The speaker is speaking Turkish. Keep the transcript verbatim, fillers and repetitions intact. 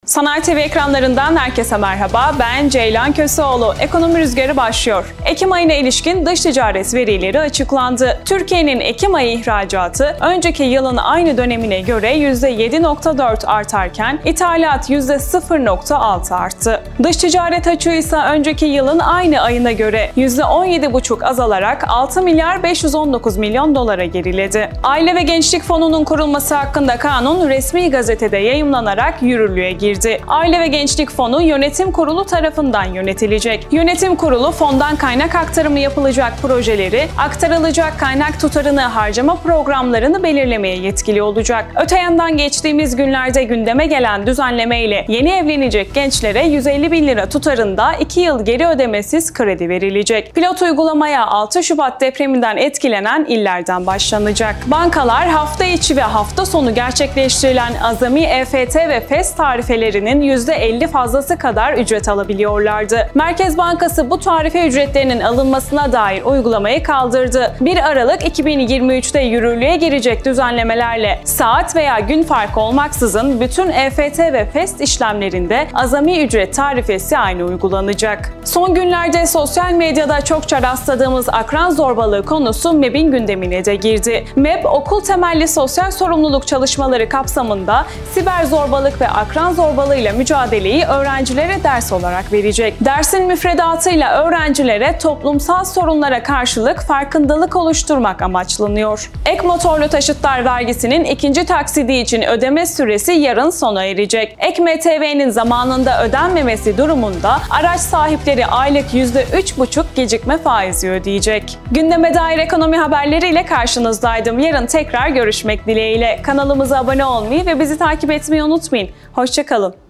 Sanayi T V ekranlarından herkese merhaba. Ben Ceylan Köseoğlu. Ekonomi Rüzgarı başlıyor. Ekim ayına ilişkin dış ticaret verileri açıklandı. Türkiye'nin Ekim ayı ihracatı önceki yılın aynı dönemine göre yüzde yedi nokta dört artarken ithalat yüzde sıfır nokta altı arttı. Dış ticaret açığı ise önceki yılın aynı ayına göre yüzde on yedi virgül beş azalarak altı milyar beş yüz on dokuz milyon dolara geriledi. Aile ve Gençlik Fonu'nun kurulması hakkında kanun resmi gazetede yayımlanarak yürürlüğe girdi. Aile ve Gençlik Fonu Yönetim Kurulu tarafından yönetilecek. Yönetim Kurulu fondan kaynak aktarımı yapılacak projeleri, aktarılacak kaynak tutarını, harcama programlarını belirlemeye yetkili olacak. Öte yandan geçtiğimiz günlerde gündeme gelen düzenleme ile yeni evlenecek gençlere yüz elli bin lira tutarında iki yıl geri ödemesiz kredi verilecek. Pilot uygulamaya altı Şubat depreminden etkilenen illerden başlanacak. Bankalar hafta içi ve hafta sonu gerçekleştirilen azami E F T ve FES tarifelerinin yüzde elli fazlası kadar ücret alabiliyorlardı. Merkez Bankası bu tarife ücretlerinin alınmasına dair uygulamayı kaldırdı. bir Aralık iki bin yirmi üç'te yürürlüğe girecek düzenlemelerle saat veya gün farkı olmaksızın bütün E F T ve FES işlemlerinde azami ücret tarifesi aynı uygulanacak. Son günlerde sosyal medyada çokça rastladığımız akran zorbalığı konusu M E B'in gündemine de girdi. M E B, okul temelli sosyal sorumluluk çalışmaları kapsamında siber zorbalık ve akran zorbalığıyla mücadeleyi öğrencilere ders olarak verecek. Dersin müfredatıyla öğrencilere toplumsal sorunlara karşılık farkındalık oluşturmak amaçlanıyor. Ek motorlu taşıtlar vergisinin ikinci taksidi için ödeme süresi yarın sona erecek. Ek M T V'nin zamanında ödenmemesi durumunda araç sahipleri aylık yüzde üç buçuk gecikme faizi ödeyecek. Gündeme dair ekonomi haberleriyle karşınızdaydım. Yarın tekrar görüşmek dileğiyle. Kanalımıza abone olmayı ve bizi takip etmeyi unutmayın. Hoşça kalın.